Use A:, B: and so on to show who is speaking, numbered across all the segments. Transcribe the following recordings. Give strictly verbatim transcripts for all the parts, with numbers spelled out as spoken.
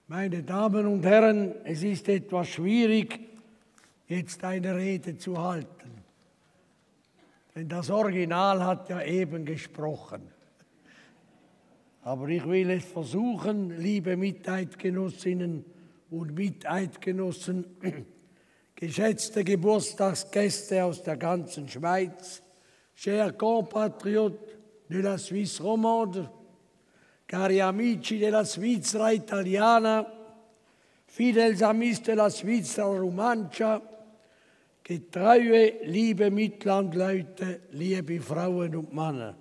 A: Meine Damen und Herren, es ist etwas schwierig, jetzt eine Rede zu halten. Denn das Original hat ja eben gesprochen. Aber ich will es versuchen, liebe Miteidgenossinnen und Miteidgenossen, geschätzte Geburtstagsgäste aus der ganzen Schweiz, chers compatriotes de la Suisse romande, cari amici della Svizzera italiana, fidels amis della Svizzera romancia, getreue, liebe Mitlandleute, liebe Frauen und Männer.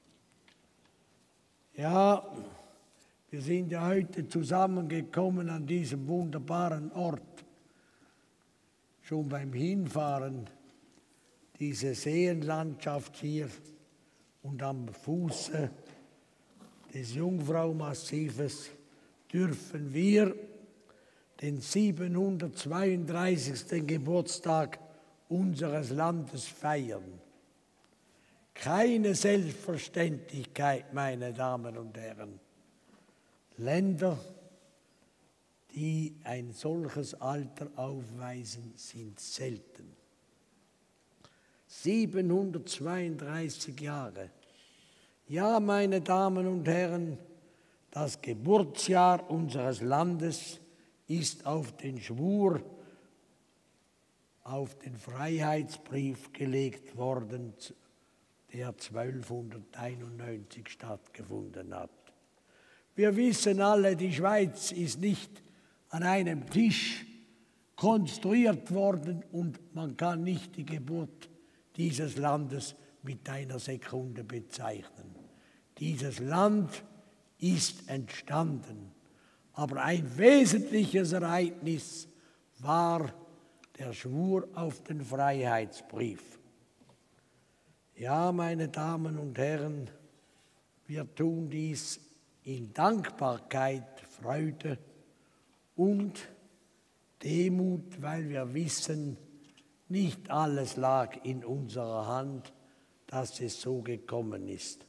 A: Ja, wir sind ja heute zusammengekommen an diesem wunderbaren Ort. Schon beim Hinfahren, diese Seenlandschaft hier und am Fuße des Jungfraumassives dürfen wir den siebenhundertzweiunddreißigsten Geburtstag unseres Landes feiern. Keine Selbstverständlichkeit, meine Damen und Herren. Länder, die ein solches Alter aufweisen, sind selten. siebenhundertzweiunddreißig Jahre. Ja, meine Damen und Herren, das Geburtsjahr unseres Landes ist auf den Schwur, auf den Freiheitsbrief gelegt worden, der zwölfhunderteinundneunzig stattgefunden hat. Wir wissen alle, die Schweiz ist nicht an einem Tisch konstruiert worden und man kann nicht die Geburt dieses Landes mit einer Sekunde bezeichnen. Dieses Land ist entstanden, aber ein wesentliches Ereignis war der Schwur auf den Freiheitsbrief. Ja, meine Damen und Herren, wir tun dies in Dankbarkeit, Freude und Demut, weil wir wissen, nicht alles lag in unserer Hand, dass es so gekommen ist.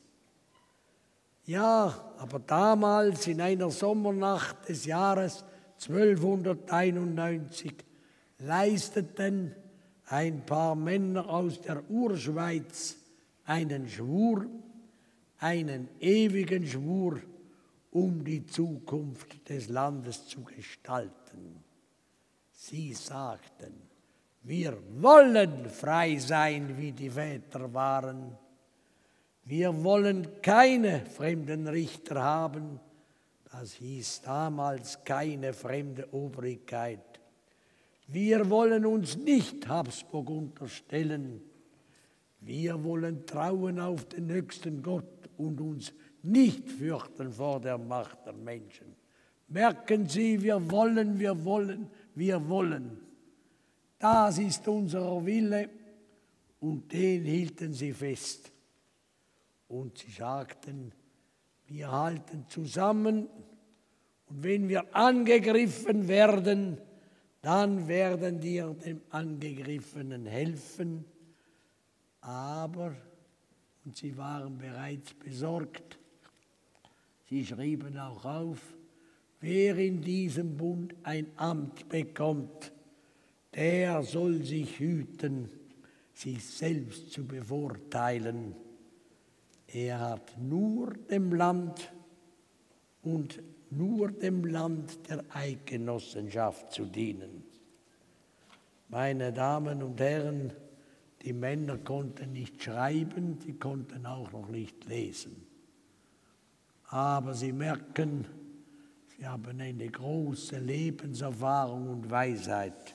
A: Ja, aber damals in einer Sommernacht des Jahres zwölfhunderteinundneunzig leisteten ein paar Männer aus der Urschweiz einen Schwur, einen ewigen Schwur, um die Zukunft des Landes zu gestalten. Sie sagten: Wir wollen frei sein, wie die Väter waren. Wir wollen keine fremden Richter haben. Das hieß damals keine fremde Obrigkeit. Wir wollen uns nicht Habsburg unterstellen. Wir wollen trauen auf den höchsten Gott und uns nicht fürchten vor der Macht der Menschen. Merken Sie, wir wollen, wir wollen, wir wollen. Das ist unser Wille und den hielten sie fest. Und sie sagten, wir halten zusammen und wenn wir angegriffen werden, dann werden wir dem Angegriffenen helfen. Aber, und sie waren bereits besorgt, sie schrieben auch auf, wer in diesem Bund ein Amt bekommt, der soll sich hüten, sich selbst zu bevorteilen. Er hat nur dem Land und nur dem Land der Eidgenossenschaft zu dienen. Meine Damen und Herren, die Männer konnten nicht schreiben, sie konnten auch noch nicht lesen. Aber sie merken, sie haben eine große Lebenserfahrung und Weisheit.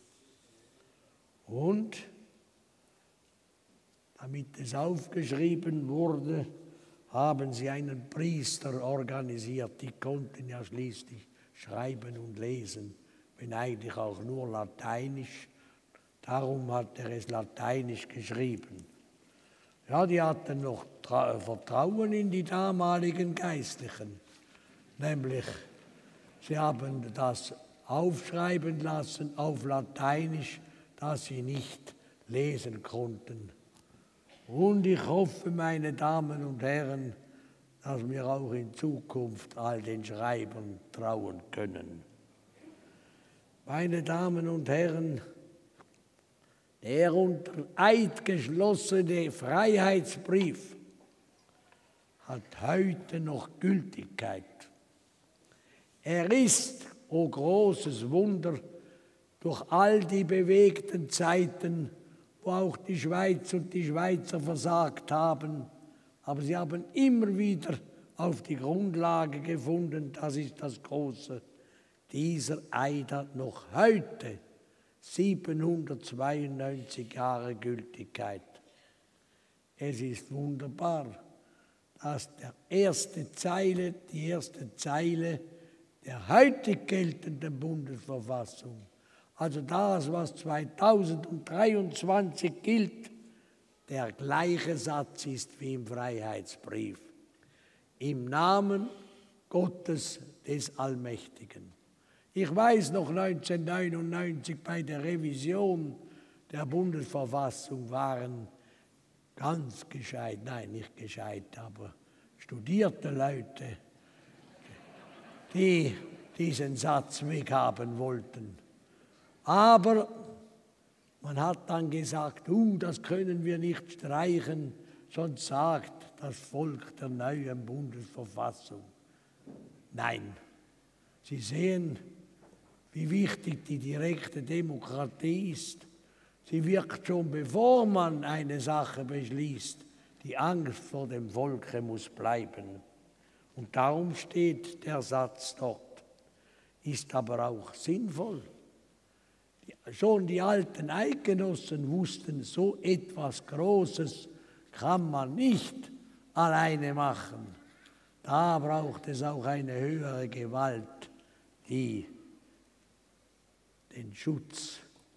A: Und damit es aufgeschrieben wurde, haben sie einen Priester organisiert. Die konnten ja schließlich schreiben und lesen, wenn eigentlich auch nur Lateinisch. Darum hat er es lateinisch geschrieben. Ja, die hatten noch Vertrauen in die damaligen Geistlichen. Nämlich, sie haben das aufschreiben lassen auf Lateinisch, das sie nicht lesen konnten. Und ich hoffe, meine Damen und Herren, dass wir auch in Zukunft all den Schreibern trauen können. Meine Damen und Herren, der unter Eid geschlossene Freiheitsbrief hat heute noch Gültigkeit. Er ist, o großes Wunder, durch all die bewegten Zeiten, wo auch die Schweiz und die Schweizer versagt haben, aber sie haben immer wieder auf die Grundlage gefunden, das ist das Große. Dieser Eid hat noch heute siebenhundertzweiundneunzig Jahre Gültigkeit. Es ist wunderbar, dass der erste Zeile, die erste Zeile der heutig geltenden Bundesverfassung, also das, was zweitausenddreiundzwanzig gilt, der gleiche Satz ist wie im Freiheitsbrief. Im Namen Gottes des Allmächtigen. Ich weiß noch, neunzehnhundertneunundneunzig bei der Revision der Bundesverfassung waren ganz gescheit, nein, nicht gescheit, aber studierte Leute, die diesen Satz weghaben wollten. Aber man hat dann gesagt, uh, das können wir nicht streichen, sonst sagt das Volk der neuen Bundesverfassung. Nein, Sie sehen, wie wichtig die direkte Demokratie ist. Sie wirkt schon, bevor man eine Sache beschließt. Die Angst vor dem Volke muss bleiben. Und darum steht der Satz dort. Ist aber auch sinnvoll. Schon die alten Eidgenossen wussten, so etwas Großes kann man nicht alleine machen. Da braucht es auch eine höhere Gewalt, die den Schutz,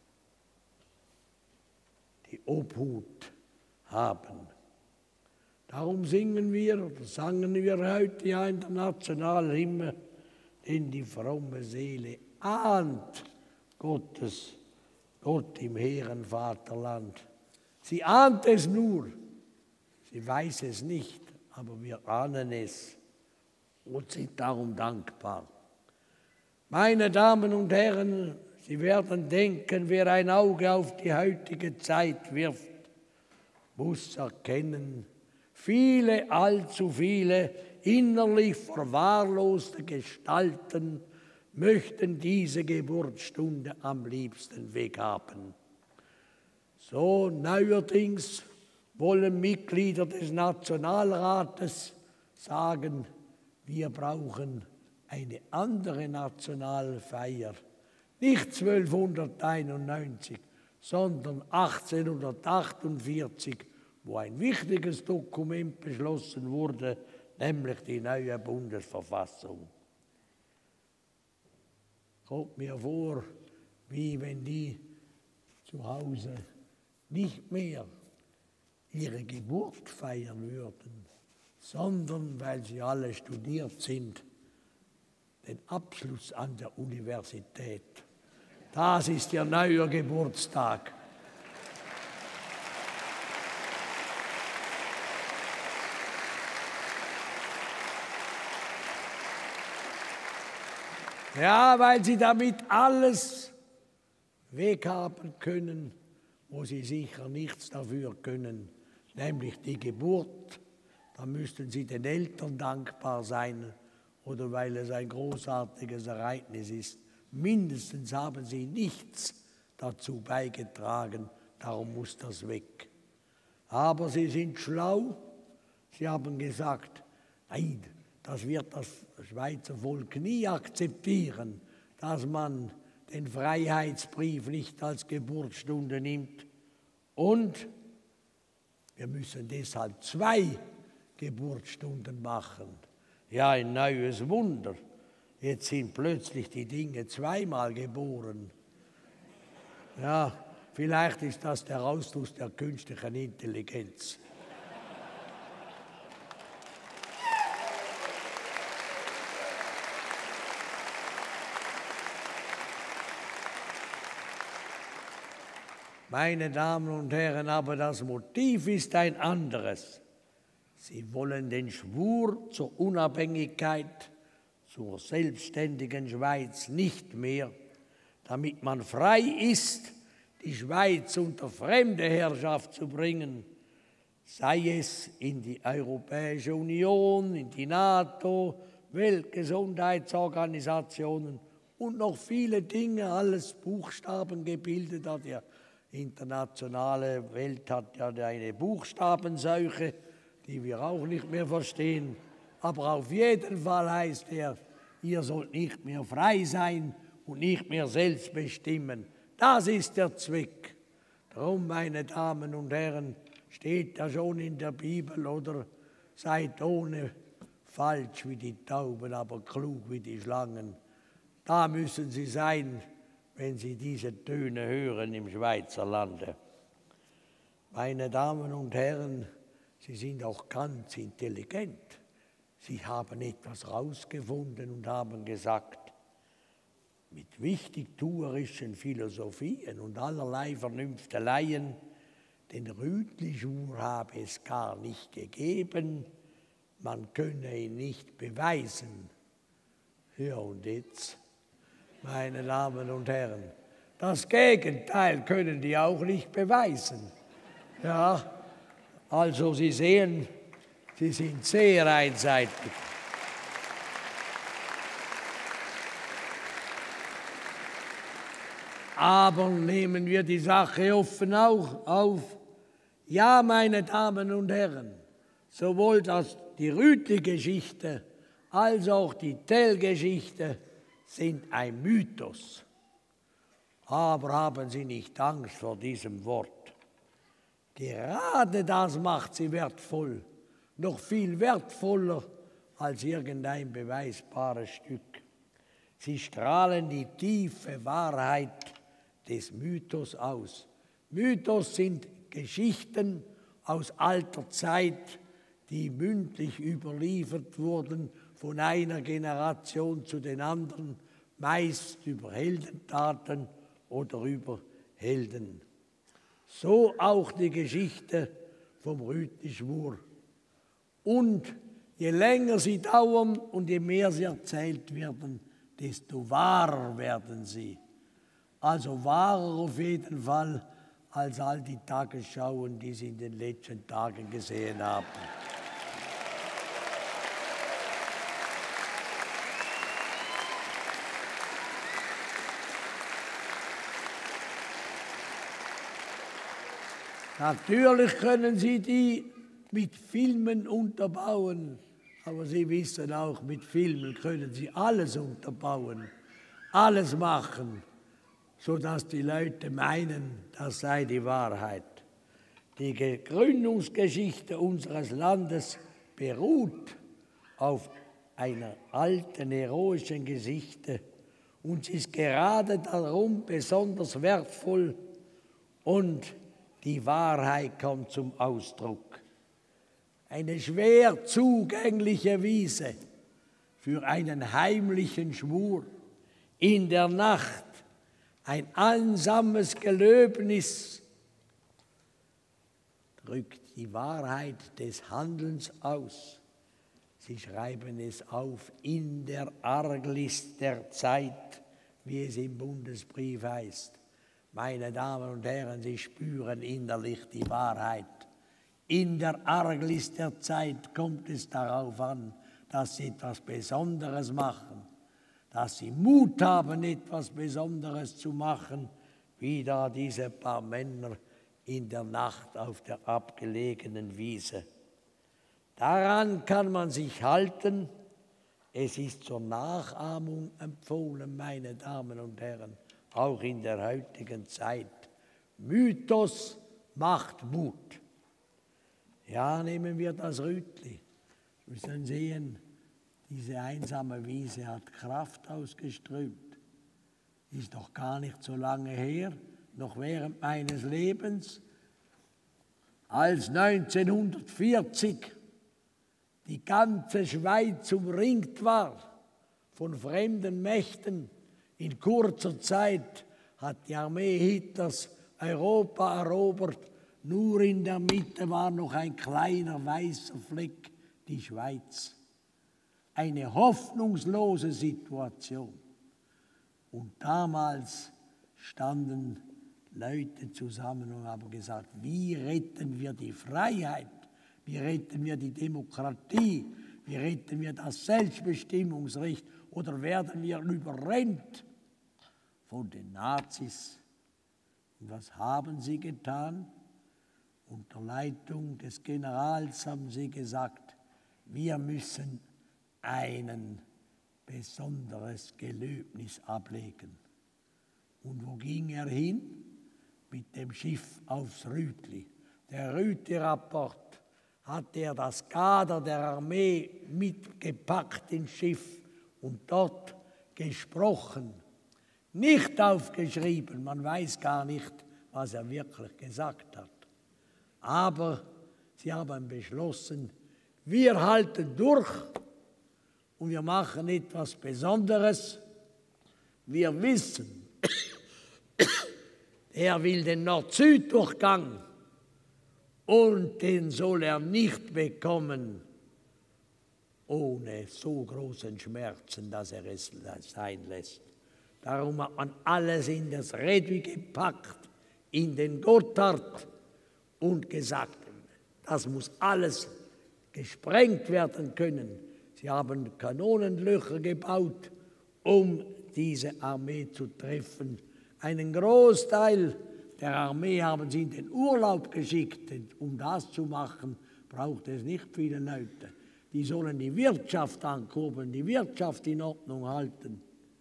A: die Obhut haben. Darum singen wir, oder sangen wir heute ja in der Nationalhymne, denn die fromme Seele ahnt Gottes, Gott im hehren Vaterland. Sie ahnt es nur, sie weiß es nicht, aber wir ahnen es und sind darum dankbar. Meine Damen und Herren, Sie werden denken, wer ein Auge auf die heutige Zeit wirft, muss erkennen, viele, allzu viele innerlich verwahrloste Gestalten möchten diese Geburtsstunde am liebsten weghaben. So neuerdings wollen Mitglieder des Nationalrates sagen, wir brauchen eine andere Nationalfeier. Nicht zwölfhunderteinundneunzig, sondern achtzehnhundertachtundvierzig, wo ein wichtiges Dokument beschlossen wurde, nämlich die neue Bundesverfassung. Kommt mir vor, wie wenn die zu Hause nicht mehr ihre Geburt feiern würden, sondern, weil sie alle studiert sind, den Abschluss an der Universität. Das ist ihr neuer Geburtstag. Ja, weil sie damit alles weghaben können, wo sie sicher nichts dafür können, nämlich die Geburt. Da müssten sie den Eltern dankbar sein oder weil es ein großartiges Ereignis ist. Mindestens haben sie nichts dazu beigetragen, darum muss das weg. Aber sie sind schlau, sie haben gesagt, nein, das wird das Schweizer Volk nie akzeptieren, dass man den Freiheitsbrief nicht als Geburtsstunde nimmt. Und wir müssen deshalb zwei Geburtsstunden machen. Ja, ein neues Wunder. Jetzt sind plötzlich die Dinge zweimal geboren. Ja, vielleicht ist das der Ausdruck der künstlichen Intelligenz. Meine Damen und Herren, aber das Motiv ist ein anderes. Sie wollen den Schwur zur Unabhängigkeit, zur selbstständigen Schweiz nicht mehr, damit man frei ist, die Schweiz unter fremde Herrschaft zu bringen, sei es in die Europäische Union, in die NATO, Weltgesundheitsorganisationen und noch viele Dinge, alles Buchstaben gebildet hat. Die internationale Welt hat ja eine Buchstabenseuche, die wir auch nicht mehr verstehen. Aber auf jeden Fall heißt er, ihr sollt nicht mehr frei sein und nicht mehr selbst bestimmen. Das ist der Zweck. Darum, meine Damen und Herren, steht ja schon in der Bibel, oder? Seid ohne falsch wie die Tauben, aber klug wie die Schlangen. Da müssen Sie sein, wenn Sie diese Töne hören im Schweizer Lande. Meine Damen und Herren, Sie sind auch ganz intelligent. Sie haben etwas herausgefunden und haben gesagt, mit wichtigtuerischen Philosophien und allerlei Vernünfteleien, den Rütli-Schwur habe es gar nicht gegeben, man könne ihn nicht beweisen. Ja, und jetzt, meine Damen und Herren, das Gegenteil können die auch nicht beweisen. Ja, also Sie sehen, Sie sind sehr einseitig. Aber nehmen wir die Sache offen auch auf. Ja, meine Damen und Herren, sowohl das, die Rütli-Geschichte als auch die Tell-Geschichte sind ein Mythos. Aber haben Sie nicht Angst vor diesem Wort. Gerade das macht sie wertvoll, noch viel wertvoller als irgendein beweisbares Stück. Sie strahlen die tiefe Wahrheit des Mythos aus. Mythos sind Geschichten aus alter Zeit, die mündlich überliefert wurden von einer Generation zu den anderen, meist über Heldentaten oder über Helden. So auch die Geschichte vom Rütli-Schwur. Und je länger sie dauern und je mehr sie erzählt werden, desto wahrer werden sie. Also wahrer auf jeden Fall als all die Tagesschauen, die Sie in den letzten Tagen gesehen haben. Natürlich können Sie die mit Filmen unterbauen, aber Sie wissen auch, mit Filmen können Sie alles unterbauen, alles machen, sodass die Leute meinen, das sei die Wahrheit. Die Gründungsgeschichte unseres Landes beruht auf einer alten, heroischen Geschichte und sie ist gerade darum besonders wertvoll und die Wahrheit kommt zum Ausdruck. Eine schwer zugängliche Wiese für einen heimlichen Schwur in der Nacht, ein einsames Gelöbnis drückt die Wahrheit des Handelns aus. Sie schreiben es auf in der Arglist der Zeit, wie es im Bundesbrief heißt. Meine Damen und Herren, Sie spüren innerlich die Wahrheit. In der Arglist der Zeit kommt es darauf an, dass Sie etwas Besonderes machen, dass Sie Mut haben, etwas Besonderes zu machen, wie da diese paar Männer in der Nacht auf der abgelegenen Wiese. Daran kann man sich halten. Es ist zur Nachahmung empfohlen, meine Damen und Herren, auch in der heutigen Zeit. Mythos macht Mut. Ja, nehmen wir das Rütli. Wir müssen sehen, diese einsame Wiese hat Kraft ausgeströmt. Ist noch gar nicht so lange her, noch während meines Lebens, als neunzehnhundertvierzig die ganze Schweiz umringt war von fremden Mächten. In kurzer Zeit hat die Armee Hitlers Europa erobert, Nur in der Mitte war noch ein kleiner weißer Fleck, die Schweiz. Eine hoffnungslose Situation. Und damals standen Leute zusammen und haben gesagt, wie retten wir die Freiheit, wie retten wir die Demokratie, wie retten wir das Selbstbestimmungsrecht oder werden wir überrennt von den Nazis. Und was haben sie getan? Unter Leitung des Generals haben sie gesagt, wir müssen ein besonderes Gelöbnis ablegen. Und wo ging er hin? Mit dem Schiff aufs Rütli. Der Rütli-Rapport hatte er das Kader der Armee mitgepackt ins Schiff und dort gesprochen. Nicht aufgeschrieben, man weiß gar nicht, was er wirklich gesagt hat. Aber sie haben beschlossen, wir halten durch und wir machen etwas Besonderes. Wir wissen, er will den Nord-Süd-Durchgang und den soll er nicht bekommen, ohne so großen Schmerzen, dass er es sein lässt. Darum hat man alles in das Redwi gepackt, in den Gotthard und gesagt, das muss alles gesprengt werden können. Sie haben Kanonenlöcher gebaut, um diese Armee zu treffen. Einen Großteil der Armee haben sie in den Urlaub geschickt. Um das zu machen, braucht es nicht viele Leute. Die sollen die Wirtschaft ankurbeln, die Wirtschaft in Ordnung halten.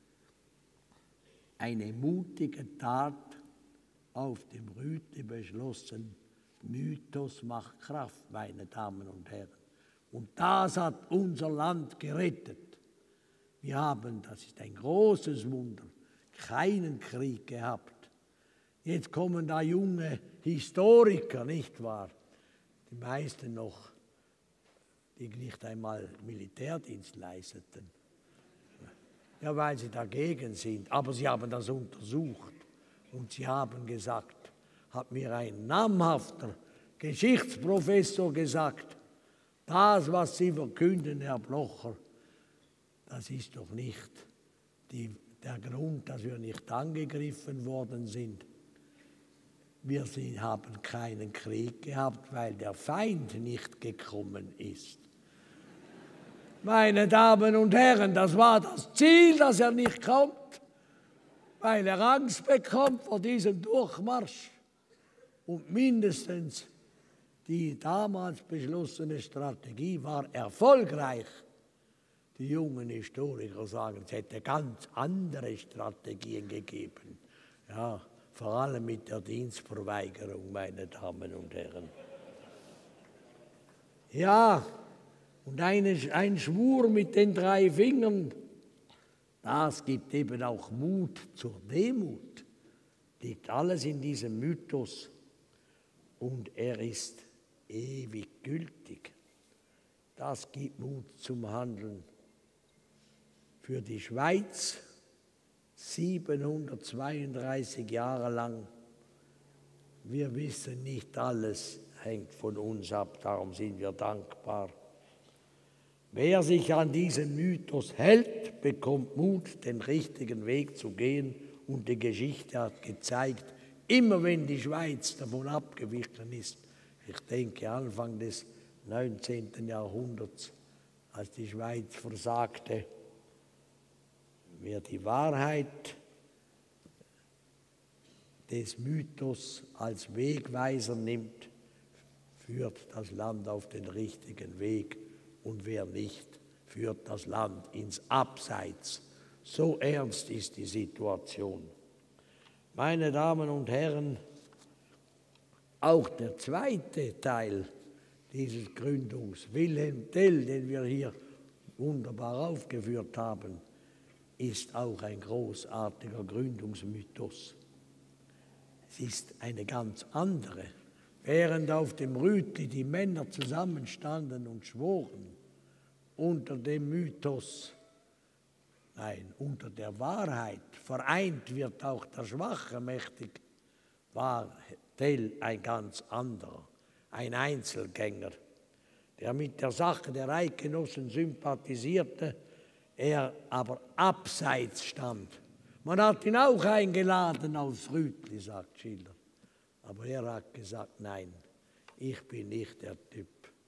A: Eine mutige Tat, auf dem Rütli beschlossen, Mythos macht Kraft, meine Damen und Herren. Und das hat unser Land gerettet. Wir haben, das ist ein großes Wunder, keinen Krieg gehabt. Jetzt kommen da junge Historiker, nicht wahr? Die meisten noch, die nicht einmal Militärdienst leisteten. Ja, weil sie dagegen sind. Aber sie haben das untersucht. Und sie haben gesagt, hat mir ein namhafter Geschichtsprofessor gesagt, das, was Sie verkünden, Herr Blocher, das ist doch nicht die, der Grund, dass wir nicht angegriffen worden sind. Wir sind, haben keinen Krieg gehabt, weil der Feind nicht gekommen ist. Meine Damen und Herren, das war das Ziel, dass er nicht kommt, weil er Angst bekommt vor diesem Durchmarsch. Und mindestens die damals beschlossene Strategie war erfolgreich. Die jungen Historiker sagen, es hätte ganz andere Strategien gegeben. Ja, vor allem mit der Dienstverweigerung, meine Damen und Herren. Ja, und eine, ein Schwur mit den drei Fingern, das gibt eben auch Mut zur Demut. Liegt alles in diesem Mythos und er ist ewig gültig. Das gibt Mut zum Handeln. Für die Schweiz siebenhundertzweiunddreißig Jahre lang. Wir wissen nicht alles, hängt von uns ab, darum sind wir dankbar. Wer sich an diesen Mythos hält, bekommt Mut, den richtigen Weg zu gehen. Und die Geschichte hat gezeigt, immer wenn die Schweiz davon abgewichen ist, ich denke Anfang des neunzehnten Jahrhunderts, als die Schweiz versagte, wer die Wahrheit des Mythos als Wegweiser nimmt, führt das Land auf den richtigen Weg. Und wer nicht, führt das Land ins Abseits. So ernst ist die Situation. Meine Damen und Herren, auch der zweite Teil dieses Gründungs, Wilhelm Tell, den wir hier wunderbar aufgeführt haben, ist auch ein großartiger Gründungsmythos. Es ist eine ganz andere. Während auf dem Rütli die Männer zusammenstanden und schworen, unter dem Mythos, nein, unter der Wahrheit, vereint wird auch der Schwache mächtig, war Tell ein ganz anderer, ein Einzelgänger, der mit der Sache der Eidgenossen sympathisierte, er aber abseits stand. Man hat ihn auch eingeladen aufs Rütli, sagt Schiller. Aber er hat gesagt, nein, ich bin nicht der Typ.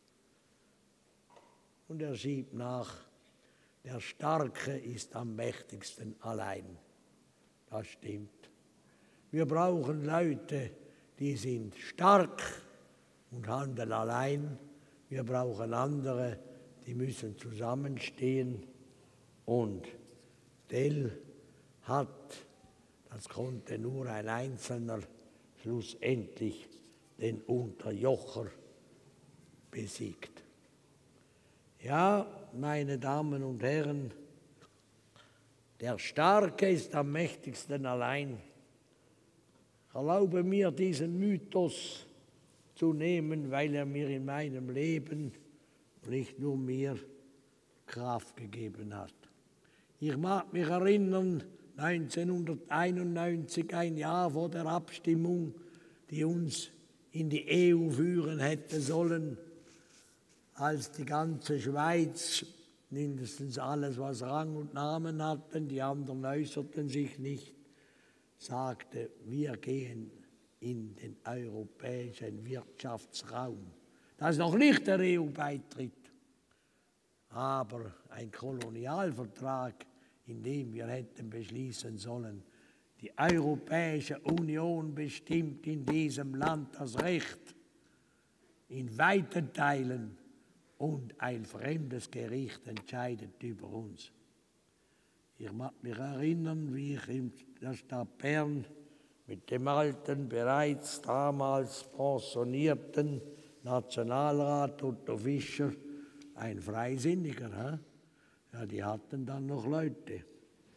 A: Und er schiebt nach, der Starke ist am mächtigsten allein. Das stimmt. Wir brauchen Leute, die sind stark und handeln allein. Wir brauchen andere, die müssen zusammenstehen. Und Tell hat, das konnte nur ein Einzelner, schlussendlich den Unterjocher besiegt. Ja, meine Damen und Herren, der Starke ist am mächtigsten allein. Erlaube mir, diesen Mythos zu nehmen, weil er mir in meinem Leben, nicht nur mir, Kraft gegeben hat. Ich mag mich erinnern, neunzehnhunderteinundneunzig, ein Jahr vor der Abstimmung, die uns in die E U führen hätte sollen, als die ganze Schweiz, mindestens alles, was Rang und Namen hatten, die anderen äußerten sich nicht, sagte, wir gehen in den europäischen Wirtschaftsraum. Das ist noch nicht der E U-Beitritt, aber ein Kolonialvertrag, in dem wir hätten beschließen sollen, die Europäische Union bestimmt in diesem Land das Recht, in weiten Teilen, und ein fremdes Gericht entscheidet über uns. Ich mag mich erinnern, wie ich in der Stadt Bern mit dem alten, bereits damals pensionierten Nationalrat Otto Fischer, ein Freisinniger, he? Ja, die hatten dann noch Leute.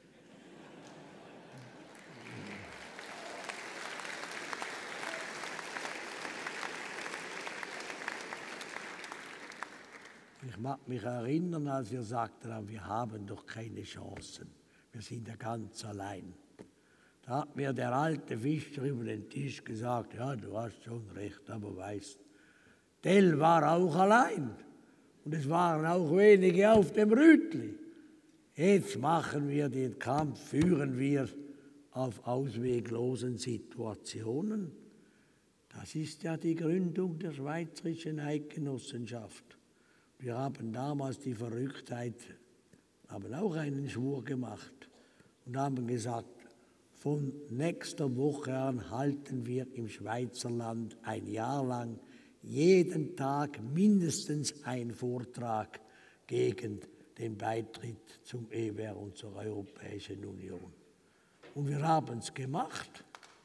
A: Ich mag mich erinnern, als wir sagten, wir haben doch keine Chancen, wir sind ja ganz allein. Da hat mir der alte Fischer über den Tisch gesagt, ja, du hast schon recht, aber weißt, Tell war auch allein und es waren auch wenige auf dem Rütli. Jetzt machen wir den Kampf, führen wir auf ausweglosen Situationen. Das ist ja die Gründung der Schweizerischen Eidgenossenschaft. Wir haben damals die Verrücktheit, haben auch einen Schwur gemacht und haben gesagt, von nächster Woche an halten wir im Schweizerland ein Jahr lang jeden Tag mindestens einen Vortrag gegen den Beitritt zum E W R und zur Europäischen Union. Und wir haben es gemacht.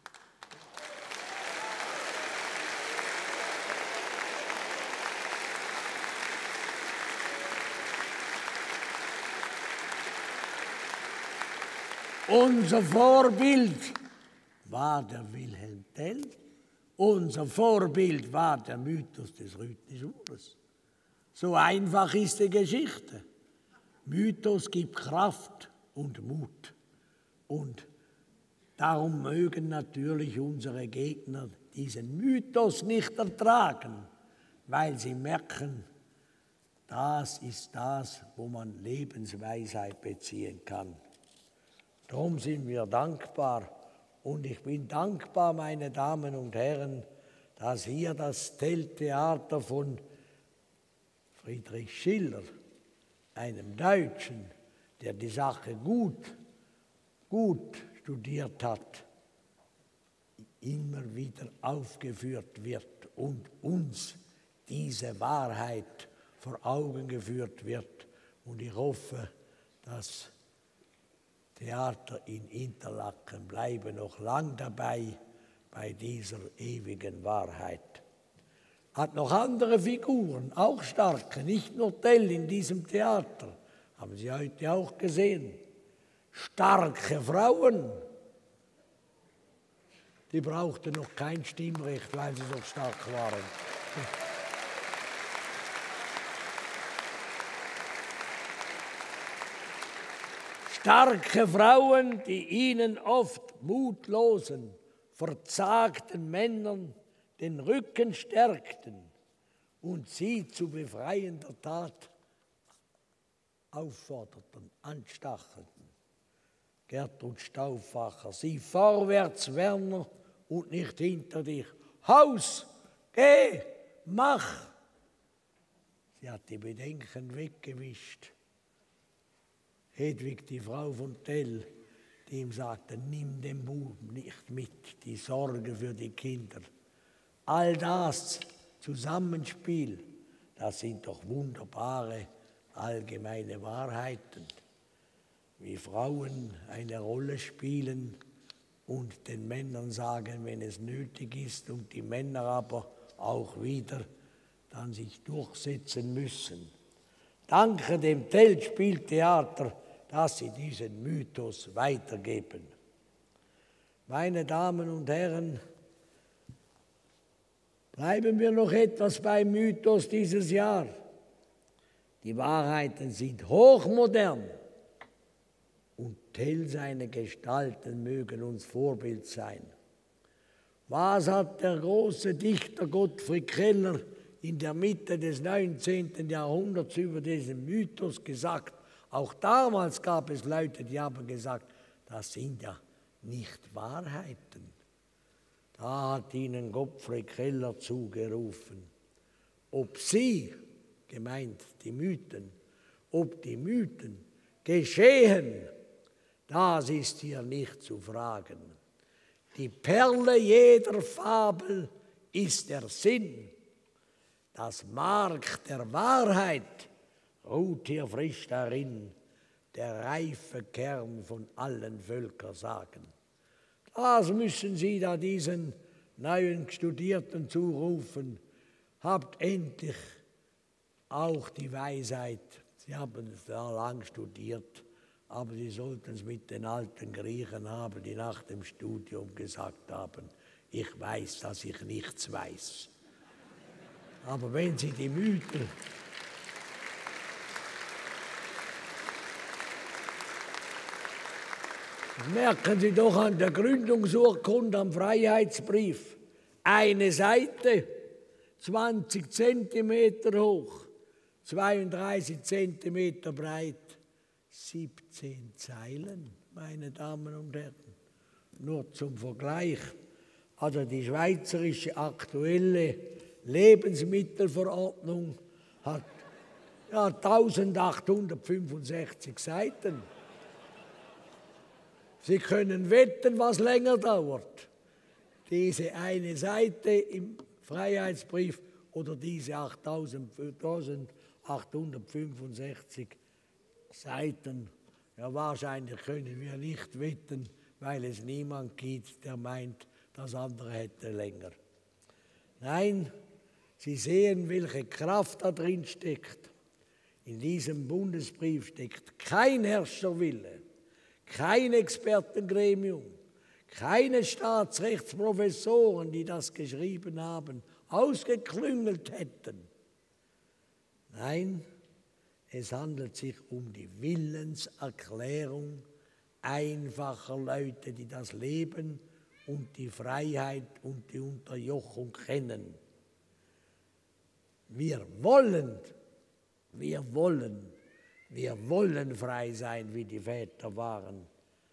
A: Unser Vorbild war der Wilhelm Tell, unser Vorbild war der Mythos des Rütli-Schwures. So einfach ist die Geschichte. Mythos gibt Kraft und Mut. Und darum mögen natürlich unsere Gegner diesen Mythos nicht ertragen, weil sie merken, das ist das, wo man Lebensweisheit beziehen kann. Darum sind wir dankbar und ich bin dankbar, meine Damen und Herren, dass hier das Tell-Theater von Friedrich Schiller, einem Deutschen, der die Sache gut, gut studiert hat, immer wieder aufgeführt wird und uns diese Wahrheit vor Augen geführt wird. Und ich hoffe, dass Theater in Interlaken bleiben noch lang dabei bei dieser ewigen Wahrheit. Hat noch andere Figuren, auch starke, nicht nur Tell in diesem Theater, haben Sie heute auch gesehen. Starke Frauen, die brauchten noch kein Stimmrecht, weil sie so stark waren. Starke Frauen, die ihnen oft mutlosen, verzagten Männern den Rücken stärkten und sie zu befreiender Tat aufforderten, anstachelten. Gertrud Stauffacher, sieh vorwärts, Werner, und nicht hinter dich. Haus, geh, mach! Sie hat die Bedenken weggewischt. Hedwig, die Frau von Tell, die ihm sagte, nimm den Buben nicht mit, die Sorge für die Kinder. All das Zusammenspiel, das sind doch wunderbare allgemeine Wahrheiten, wie Frauen eine Rolle spielen und den Männern sagen, wenn es nötig ist, und die Männer aber auch wieder dann sich durchsetzen müssen. Danke dem Tell-Spieltheater, dass sie diesen Mythos weitergeben. Meine Damen und Herren, bleiben wir noch etwas beim Mythos dieses Jahr. Die Wahrheiten sind hochmodern und Tell seine Gestalten mögen uns Vorbild sein. Was hat der große Dichter Gottfried Keller in der Mitte des neunzehnten Jahrhunderts über diesen Mythos gesagt? Auch damals gab es Leute, die haben gesagt, das sind ja nicht Wahrheiten. Da hat ihnen Gottfried Keller zugerufen, ob sie, gemeint die Mythen, ob die Mythen geschehen, das ist hier nicht zu fragen. Die Perle jeder Fabel ist der Sinn. Das Mark der Wahrheit ruht hier frisch darin, der reife Kern von allen Völkersagen. Das müssen Sie da diesen neuen Studierten zurufen. Habt endlich auch die Weisheit. Sie haben es da lang studiert, aber Sie sollten es mit den alten Griechen haben, die nach dem Studium gesagt haben, ich weiß, dass ich nichts weiß. Aber wenn Sie die Mythen merken Sie doch an der Gründungsurkunde am Freiheitsbrief, eine Seite, zwanzig Zentimeter hoch, zweiunddreißig Zentimeter breit, siebzehn Zeilen, meine Damen und Herren. Nur zum Vergleich, also die schweizerische aktuelle Lebensmittelverordnung hat ja, eintausendachthundertfünfundsechzig Seiten. Sie können wetten, was länger dauert. Diese eine Seite im Freiheitsbrief oder diese achttausendachthundertfünfundsechzig Seiten. Ja, wahrscheinlich können wir nicht wetten, weil es niemand gibt, der meint, das andere hätte länger. Nein, Sie sehen, welche Kraft da drin steckt. In diesem Bundesbrief steckt kein Herrscherwille, kein Expertengremium, keine Staatsrechtsprofessoren, die das geschrieben haben, ausgeklüngelt hätten. Nein, es handelt sich um die Willenserklärung einfacher Leute, die das Leben und die Freiheit und die Unterjochung kennen. Wir wollen, wir wollen, wir wollen frei sein, wie die Väter waren,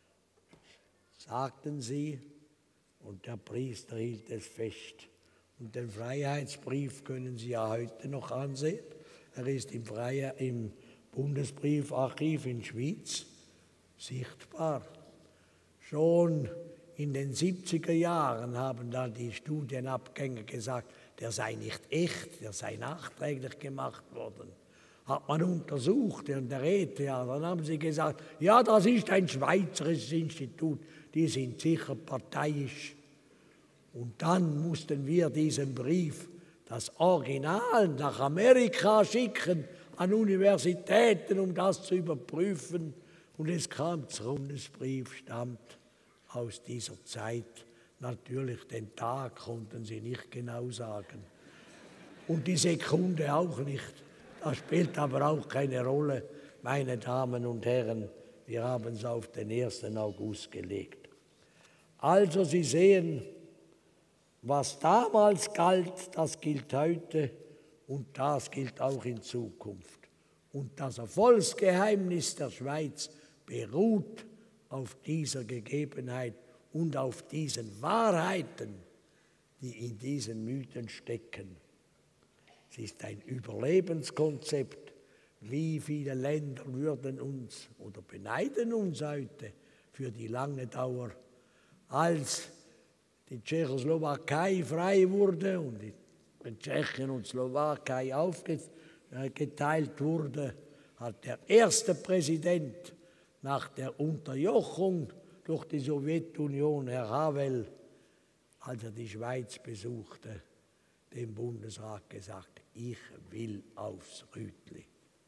A: sagten sie, und der Priester hielt es fest. Und den Freiheitsbrief können Sie ja heute noch ansehen. Er ist im, Freie, im Bundesbriefarchiv in Schwyz sichtbar. Schon in den siebziger Jahren haben da die Studienabgänger gesagt, der sei nicht echt, der sei nachträglich gemacht worden. Hat man untersucht in der E T H, dann haben sie gesagt, ja, das ist ein schweizerisches Institut, die sind sicher parteiisch. Und dann mussten wir diesen Brief, das Original, nach Amerika schicken, an Universitäten, um das zu überprüfen. Und es kam zurück, der Bundesbrief stammt aus dieser Zeit. Natürlich, den Tag konnten sie nicht genau sagen. Und die Sekunde auch nicht. Das spielt aber auch keine Rolle, meine Damen und Herren. Wir haben es auf den ersten August gelegt. Also Sie sehen, was damals galt, das gilt heute und das gilt auch in Zukunft. Und das Erfolgsgeheimnis der Schweiz beruht auf dieser Gegebenheit und auf diesen Wahrheiten, die in diesen Mythen stecken. Es ist ein Überlebenskonzept. Wie viele Länder würden uns oder beneiden uns heute für die lange Dauer, als die Tschechoslowakei frei wurde und die Tschechien und Slowakei aufgeteilt wurde, hat der erste Präsident nach der Unterjochung durch die Sowjetunion, Herr Havel, als er die Schweiz besuchte, dem Bundesrat gesagt, ich will aufs Rütli.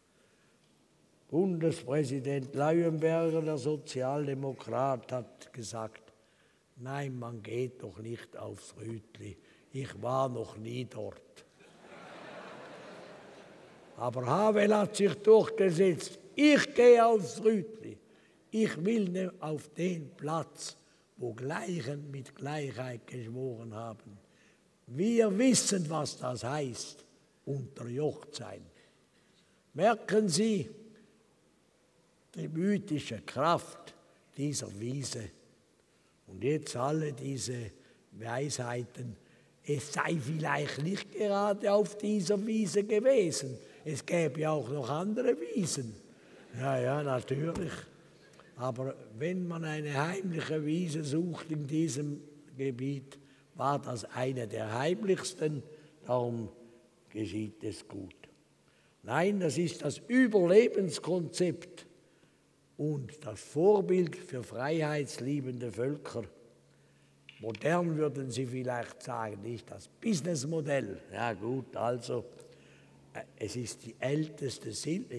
A: Bundespräsident Leuenberger, der Sozialdemokrat, hat gesagt, nein, man geht doch nicht aufs Rütli. Ich war noch nie dort. Aber Havel hat sich durchgesetzt. Ich gehe aufs Rütli. Ich will auf den Platz, wo Gleichen mit Gleichheit geschworen haben. Wir wissen, was das heißt, unterjocht sein. Merken Sie die mythische Kraft dieser Wiese. Und jetzt alle diese Weisheiten, es sei vielleicht nicht gerade auf dieser Wiese gewesen. Es gäbe ja auch noch andere Wiesen. Ja, ja, natürlich. Aber wenn man eine heimliche Wiese sucht in diesem Gebiet, war das eine der heimlichsten, darum geschieht es gut. Nein, das ist das Überlebenskonzept und das Vorbild für freiheitsliebende Völker. Modern würden Sie vielleicht sagen, nicht das Businessmodell. Ja gut, also es ist die älteste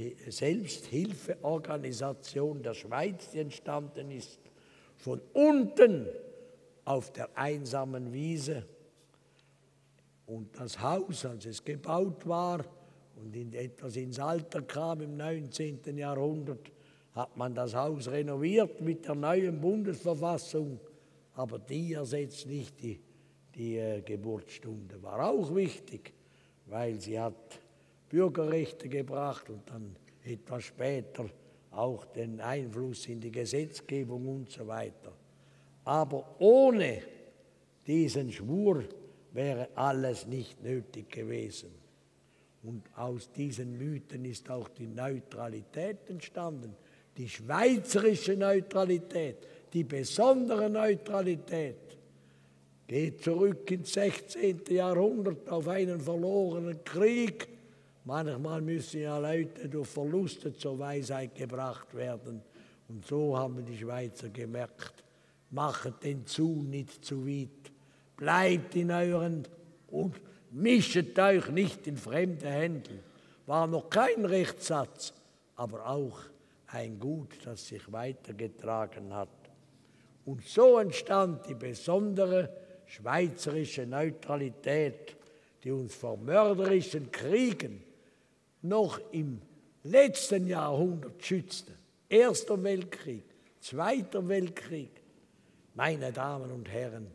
A: Selbsthilfeorganisation der Schweiz, die entstanden ist. Von unten auf der einsamen Wiese. Und das Haus, als es gebaut war und in etwas ins Alter kam im neunzehnten Jahrhundert, hat man das Haus renoviert mit der neuen Bundesverfassung, aber die ersetzt nicht die, die äh, Geburtsstunde. War auch wichtig, weil sie hat Bürgerrechte gebracht und dann etwas später auch den Einfluss in die Gesetzgebung und so weiter. Aber ohne diesen Schwur wäre alles nicht nötig gewesen. Und aus diesen Mythen ist auch die Neutralität entstanden, die schweizerische Neutralität, die besondere Neutralität. Geht zurück ins sechzehnten Jahrhundert auf einen verlorenen Krieg. Manchmal müssen ja Leute durch Verluste zur Weisheit gebracht werden. Und so haben die Schweizer gemerkt, machet den Zu nicht zu weit, bleibt in euren und mischet euch nicht in fremde Händel. War noch kein Rechtssatz, aber auch ein Gut, das sich weitergetragen hat. Und so entstand die besondere schweizerische Neutralität, die uns vor mörderischen Kriegen noch im letzten Jahrhundert schützte. Erster Weltkrieg, Zweiter Weltkrieg. Meine Damen und Herren,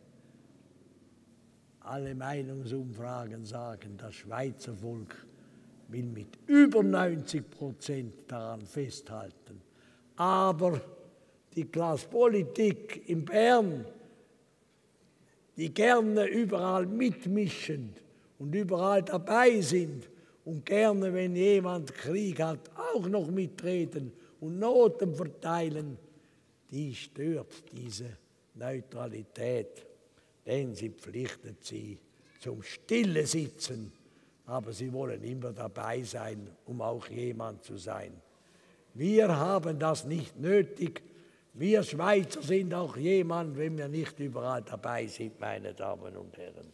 A: alle Meinungsumfragen sagen, das Schweizer Volk will mit über neunzig Prozent daran festhalten. Aber die Klassenpolitik in Bern, die gerne überall mitmischen und überall dabei sind und gerne, wenn jemand Krieg hat, auch noch mitreden und Noten verteilen, die stört diese Neutralität, denn sie pflichtet sie zum Stille sitzen, aber sie wollen immer dabei sein, um auch jemand zu sein. Wir haben das nicht nötig. Wir Schweizer sind auch jemand, wenn wir nicht überall dabei sind, meine Damen und Herren.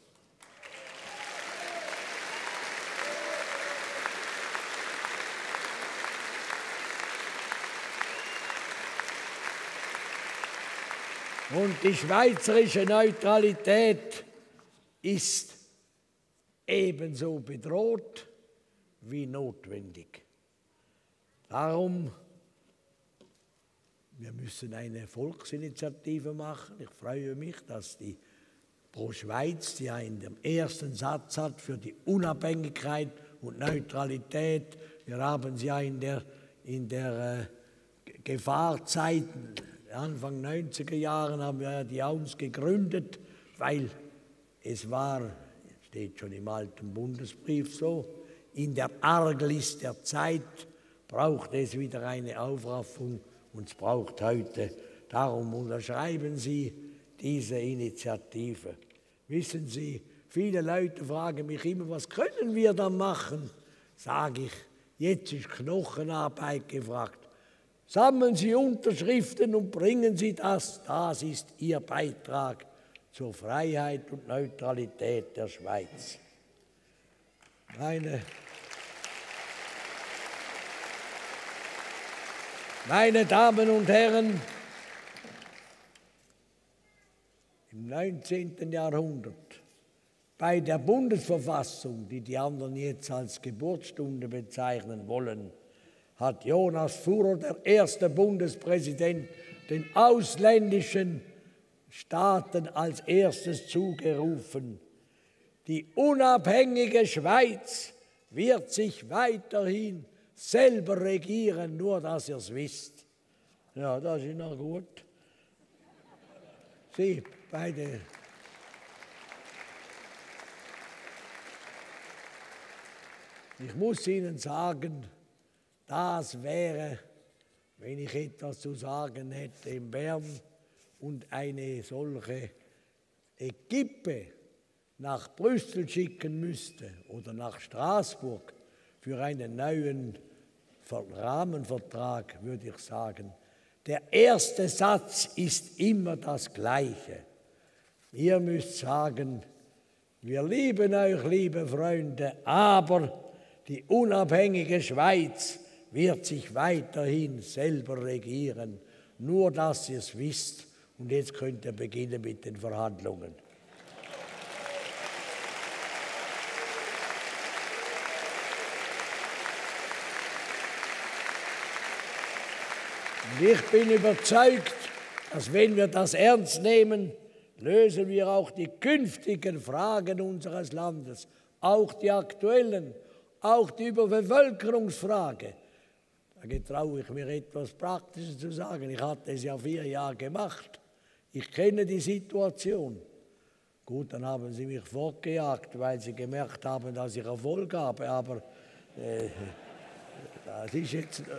A: Und die schweizerische Neutralität ist ebenso bedroht wie notwendig. Darum Wir müssen eine Volksinitiative machen. Ich freue mich, dass die Pro Schweiz, die ja in dem ersten Satz hat für die Unabhängigkeit und Neutralität, wir haben sie ja in der, in der äh, Gefahrzeit, Anfang neunziger Jahren haben wir ja die A U N S gegründet, weil es war, steht schon im alten Bundesbrief so, in der Arglist der Zeit braucht es wieder eine Aufraffung und es braucht heute. Darum unterschreiben Sie diese Initiative. Wissen Sie, viele Leute fragen mich immer, was können wir da machen? Sage ich, jetzt ist Knochenarbeit gefragt. Sammeln Sie Unterschriften und bringen Sie das. Das ist Ihr Beitrag zur Freiheit und Neutralität der Schweiz. Meine, meine Damen und Herren, im neunzehnten Jahrhundert, bei der Bundesverfassung, die die anderen jetzt als Geburtsstunde bezeichnen wollen, hat Jonas Furrer, der erste Bundespräsident, den ausländischen Staaten als erstes zugerufen: Die unabhängige Schweiz wird sich weiterhin selber regieren, nur dass ihr es wisst. Ja, das ist noch gut. Sie beide. Ich muss Ihnen sagen, das wäre, wenn ich etwas zu sagen hätte in Bern und eine solche Equipe nach Brüssel schicken müsste oder nach Straßburg für einen neuen Rahmenvertrag, würde ich sagen, der erste Satz ist immer das Gleiche. Ihr müsst sagen, wir lieben euch, liebe Freunde, aber die unabhängige Schweiz wird sich weiterhin selber regieren. Nur, dass ihr es wisst. Und jetzt könnt ihr beginnen mit den Verhandlungen. Und ich bin überzeugt, dass wenn wir das ernst nehmen, lösen wir auch die künftigen Fragen unseres Landes, auch die aktuellen, auch die Überbevölkerungsfrage. Da getraue ich mir etwas Praktisches zu sagen. Ich hatte es ja vier Jahre gemacht. Ich kenne die Situation. Gut, dann haben sie mich fortgejagt, weil sie gemerkt haben, dass ich Erfolg habe. Aber äh, das ist jetzt... Äh,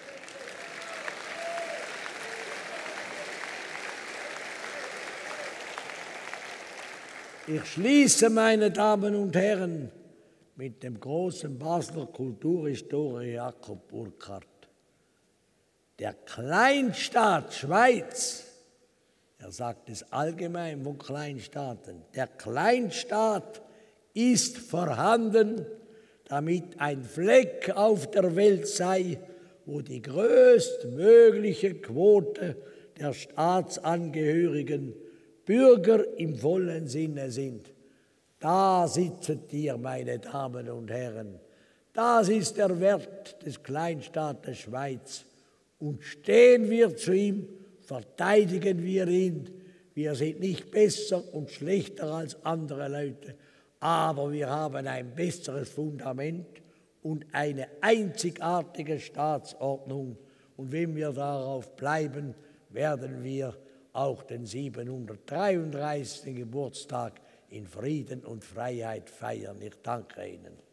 A: Ich schließe, meine Damen und Herren, mit dem großen Basler Kulturhistoriker Jakob Burckhardt. Der Kleinstaat Schweiz, er sagt es allgemein von Kleinstaaten, der Kleinstaat ist vorhanden, damit ein Fleck auf der Welt sei, wo die größtmögliche Quote der Staatsangehörigen Bürger im vollen Sinne sind. Da sitzet ihr, meine Damen und Herren. Das ist der Wert des Kleinstaates Schweiz. Und stehen wir zu ihm, verteidigen wir ihn. Wir sind nicht besser und schlechter als andere Leute, aber wir haben ein besseres Fundament und eine einzigartige Staatsordnung. Und wenn wir darauf bleiben, werden wir auch den siebenhundertdreiunddreißigsten Geburtstag in Frieden und Freiheit feiern. Ich danke Ihnen.